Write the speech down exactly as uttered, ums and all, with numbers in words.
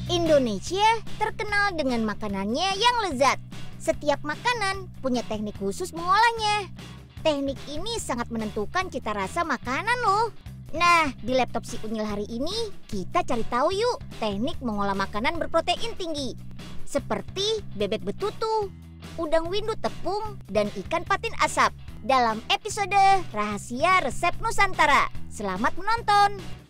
Indonesia terkenal dengan makanannya yang lezat. Setiap makanan punya teknik khusus mengolahnya. Teknik ini sangat menentukan cita rasa makanan loh. Nah, di laptop si Unyil hari ini kita cari tahu yuk teknik mengolah makanan berprotein tinggi. Seperti bebek betutu, udang windu tepung, dan ikan patin asap. Dalam episode Rahasia Resep Nusantara. Selamat menonton!